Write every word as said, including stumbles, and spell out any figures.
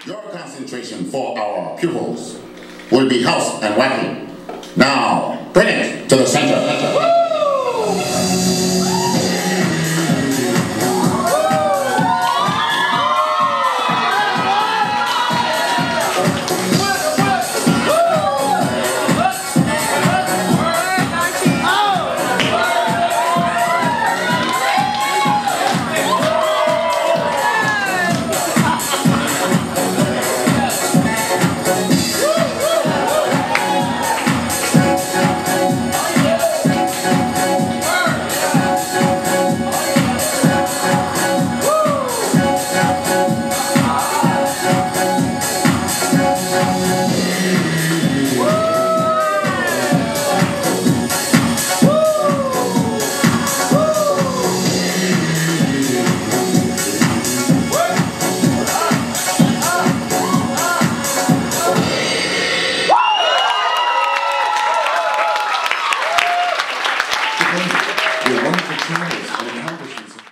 Your concentration for our pupils will be house and wacky. Now, bring it to the center. Your wonderful travels and accomplishments.